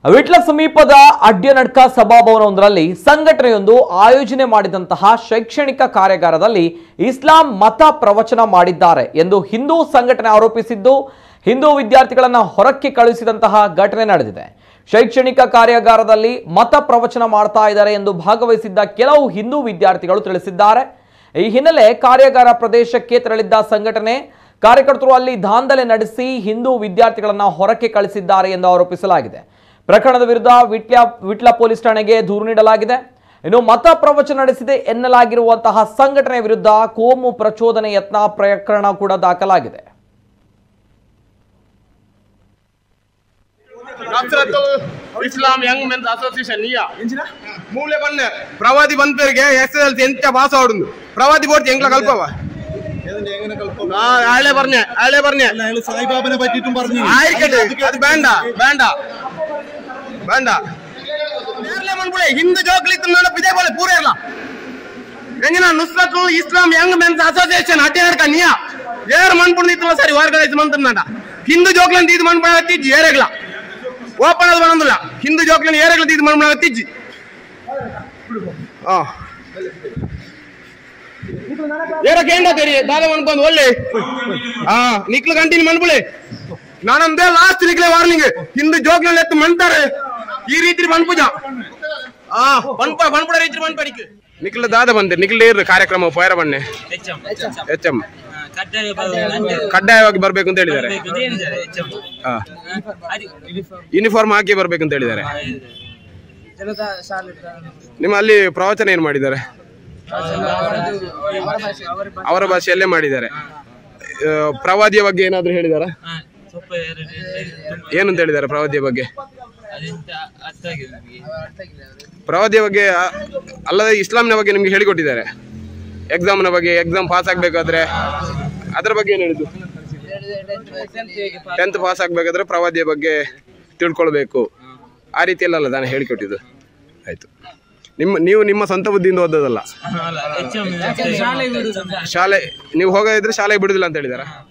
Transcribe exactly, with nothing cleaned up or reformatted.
ವಿಟ್ಲ ಸಮೀಪದ ಅಡ್ಯನಡ್ಕ ಸಭಾಭವನವೊಂದರಲ್ಲಿ ಸಂಘಟನೆಯೊಂದು ಆಯೋಜನೆ ಮಾಡಿದಂತಹ ಶೈಕ್ಷಣಿಕ ಕಾರ್ಯಾಗಾರದಲ್ಲಿ ಇಸ್ಲಾಂ ಮತ ಪ್ರವಚನ ಮಾಡಿದ್ದಾರೆ ಎಂದು ಹಿಂದೂ ಸಂಘಟನೆ ಆರೋಪಿಸಿದ್ದು, ಹಿಂದೂ ವಿದ್ಯಾರ್ಥಿಗಳನ್ನು ಹೊರಕ್ಕೆ ಕಳುಹಿಸಿದಂತಹ ಘಟನೆ ನಡೆದಿದೆ. ಶೈಕ್ಷಣಿಕ ಕಾರ್ಯಾಗಾರದಲ್ಲಿ ಮತ ಪ್ರವಚನ ಮಾಡ್ತಾ ಇದ್ದಾರೆ ಎಂದು ಭಾಗವಹಿಸಿದ್ದ ಕೆಲವು ಹಿಂದೂ ವಿದ್ಯಾರ್ಥಿಗಳು ತಿಳಿಸಿದ್ದಾರೆ. ಈ ಹಿನ್ನೆಲೆ ಕಾರ್ಯಾಗಾರ ಪ್ರದೇಶಕ್ಕೆ ತೆರಳಿದ್ದ ಸಂಘಟನೆ ಕಾರ್ಯಕರ್ತರು ಅಲ್ಲಿ ದಾಂಧಲೆ ನಡೆಸಿ ಹಿಂದೂ ವಿದ್ಯಾರ್ಥಿಗಳನ್ನು ಹೊರಕ್ಕೆ ಕಳಿಸಿದ್ದಾರೆ ಎಂದು ಆರೋಪಿಸಲಾಗಿದೆ. ಪ್ರಕರಣದ ವಿರುದ್ಧ ವಿಟ್ಲ ವಿಟ್ಲ ಪೊಲೀಸ್ ಠಾಣೆಗೆ ದೂರು ನೀಡಲಾಗಿದೆ. ಇನ್ನು ಮತ ಪ್ರವಚನ ನಡೆಸಿದೆ ಎನ್ನಲಾಗಿರುವಂತಹ ಸಂಘಟನೆ ವಿರುದ್ಧ ಕೋಮು ಪ್ರಚೋದನೆ ಯತ್ನ ಪ್ರಕರಣ ಕೂಡ ದಾಖಲಾಗಿದೆ. ಇಸ್ಲಾಂ ಯಂಗ್ ಮೆನ್ಸ್ ಅಸೋಸಿಯೇಷನ್ ನಿಯಾ ಮೂಲೆ ಬನ್ನೆ ಪ್ರವಾದಿ ಬಂದರಿಗೆ ಎಸ್ ಎಲ್ ಸಿ ಎಂತ ಪಾಸ್ ಆಡುದು ಪ್ರವಾದಿ ಬೋರ್ತಿ ಎಂಗ್ಲ ಕಲ್ಪವ ಹಳೆ ಬರ್ನೆ ಹಳೆ ಬರ್ನೆ സായിബാബനെ പറ്റിയിട്ടും പറഞ്ഞു ആയിരിക്കട്ടെ അത് വേണ്ട വേണ്ട വേണ്ട കേരള മൺപുളെ ഹിന്ദു ജോക്കളിത്തുന്ന ഇതേപോലെ പൂരല്ല എങ്ങനെ Nusrathul Islam young men's association ಅಡ್ಡೆ ನಡ್ಕ ನಿಯಾ ಏರ್ ಮನ್ಪುಣ ನಿತ್ತಲ್ಲ ಸರಿ ವಾರ್ಗಲೈಸ್ ಮಂತಂದ ಹಿಂದೂ ಜೋಕ್ಲನ್ ಇದು ಮನ್ಪುಣ ತಿಜ್ಜಿ ಏರೆಗ್ಲ ಓಪನ್ ಅದು ಬರಂದಿಲ್ಲ ಹಿಂದೂ ಜೋಕ್ಲನ್ ಏರೆಗ್ಲ ಇದು ಮನ್ಪುಣ ತಿಜ್ಜಿ ಆ ಏರಕ್ಕೆ ಏನ ತೆರಿ ದಾದ ಮನ್ಕೊಂಡು ಒಳ್ಳೆ ಹಾ ನಿಕ್ಲು ಕಂಟಿನ್ಯೂ ಮನ್ಪುಳೆ ನಾನಂದೇ ಲಾಸ್ಟ್ ನಿಕ್ಲೆ ವಾರ್ನಿಂಗ್ ಹಿಂದೂ ಜೋಕ್ಲನ್ ಎತ್ತು ಮಂತಾರೆ ಈ ರೀತಿ ಮನ್ಪುಜ ಆ ಮನ್ಪ ಮನ್ಪುಡ ರೀತಿ ಮನ್ಪಡಿಕೆ ನಿಕ್ಲ ದಾದ ಬಂದೆ ನಿಕ್ಲ ಇರು ಕಾರ್ಯಕ್ರಮ ಪೈರ ಬನ್ನೆ ಎಚ್ ಎಂ ಕಡ್ಡಾಯವಾಗಿ ಬರ್ಬೇಕು ಅಂತ ಹೇಳಿದ್ದಾರೆ. ಯೂನಿಫಾರ್ಮ್ ಹಾಕಿ ಬರ್ಬೇಕು ಅಂತ ಹೇಳಿದ್ದಾರೆ. ನಿಮ್ಮ ಅಲ್ಲಿ ಪ್ರವಚನ ಏನ್ ಮಾಡಿದ್ದಾರೆ? ಅವರ ಭಾಷೆಯಲ್ಲೇ ಮಾಡಿದ್ದಾರೆ. ಪ್ರವಾದಿಯ ಬಗ್ಗೆ ಏನಾದ್ರು ಹೇಳಿದಾರ? ಏನಂತ ಹೇಳಿದ್ದಾರೆ ಪ್ರವಾದಿಯ ಬಗ್ಗೆ? ಪ್ರವಾದಿಯ ಬಗ್ಗೆ ಅಲ್ಲದೆ ಇಸ್ಲಾಂನ ಬಗ್ಗೆ ನಿಮ್ಗೆ ಹೇಳಿಕೊಟ್ಟಿದ್ದಾರೆ. ಎಕ್ಸಾಮ್ನ ಬಗ್ಗೆ, ಎಕ್ಸಾಮ್ ಪಾಸ್ ಆಗ್ಬೇಕಾದ್ರೆ ಅದ್ರ ಬಗ್ಗೆ ಏನ್ ಹೇಳಿದ್ರು? ಟೆಂತ್ ಪಾಸ್ ಆಗ್ಬೇಕಾದ್ರೆ ಪ್ರವಾದಿಯ ಬಗ್ಗೆ ತಿಳ್ಕೊಳ್ಬೇಕು ಆ ರೀತಿಯಲ್ಲ ನಾನು ಹೇಳಿಕೊಟ್ಟಿದ್ದು. ಆಯ್ತು, ನಿಮ್ಮ ನೀವು ನಿಮ್ಮ ಸ್ವಂತ ಬುದ್ಧಿಯಿಂದ ಓದೋದಲ್ಲ. ಶಾಲೆ ನೀವು ಹೋಗೋದಿದ್ರೆ ಶಾಲೆಗೆ ಬಿಡುದಿಲ್ಲ ಅಂತ ಹೇಳಿದಾರ?